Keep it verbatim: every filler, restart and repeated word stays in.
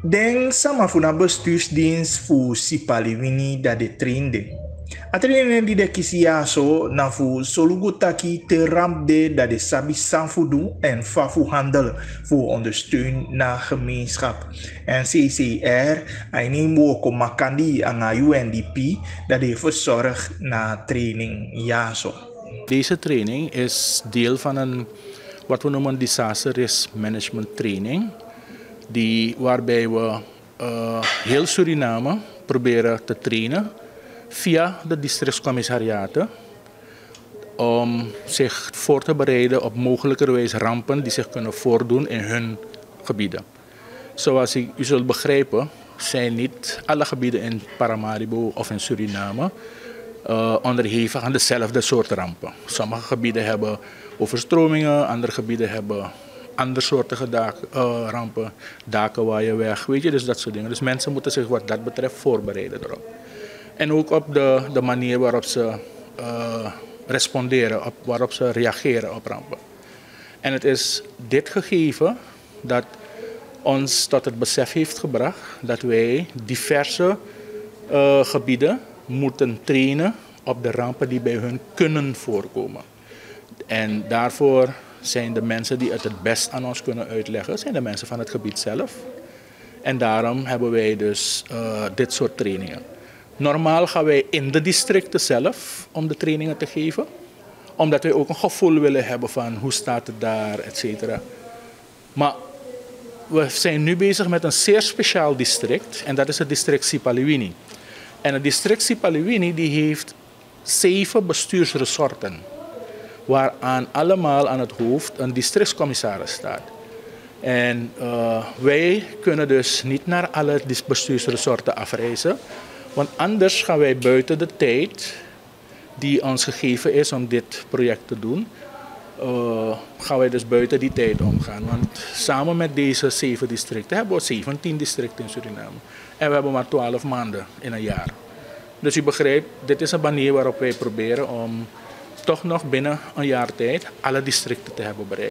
Den sama funa bestuursdienst fu Sipaliwini dat de trainde. A trainen die de kisia so na fu solugutaki te rampde dat de sabi sanfudu en fafu handel voor ondersteun na gemeenschap. En C C R, een woko makandi aan U N D P dat de verzorg na training jaso. Deze training is deel van een wat we noemen disaster risk management training. Die, waarbij we uh, heel Suriname proberen te trainen via de districtscommissariaten om zich voor te bereiden op mogelijkerwijs rampen die zich kunnen voordoen in hun gebieden. Zoals u zult begrijpen zijn niet alle gebieden in Paramaribo of in Suriname uh, onderhevig aan dezelfde soort rampen. Sommige gebieden hebben overstromingen, andere gebieden hebben andersoortige dak, uh, rampen, daken waaien weg, weet je, dus dat soort dingen. Dus mensen moeten zich wat dat betreft voorbereiden erop. En ook op de, de manier waarop ze uh, responderen, op, waarop ze reageren op rampen. En het is dit gegeven dat ons tot het besef heeft gebracht dat wij diverse uh, gebieden moeten trainen op de rampen die bij hun kunnen voorkomen. En daarvoor zijn de mensen die het het best aan ons kunnen uitleggen, zijn de mensen van het gebied zelf. En daarom hebben wij dus uh, dit soort trainingen. Normaal gaan wij in de districten zelf om de trainingen te geven. Omdat wij ook een gevoel willen hebben van hoe staat het daar, et cetera. Maar we zijn nu bezig met een zeer speciaal district. En dat is het district Sipaliwini. En het district Sipaliwini die heeft zeven bestuursresorten. Waaraan allemaal aan het hoofd een districtscommissaris staat. En uh, wij kunnen dus niet naar alle bestuursresorten afreizen. Want anders gaan wij buiten de tijd die ons gegeven is om dit project te doen, uh, gaan wij dus buiten die tijd omgaan. Want samen met deze zeven districten hebben we zeventien districten in Suriname. En we hebben maar twaalf maanden in een jaar. Dus u begrijpt, dit is een manier waarop wij proberen om toch nog binnen een jaar tijd alle districten te hebben bereikt.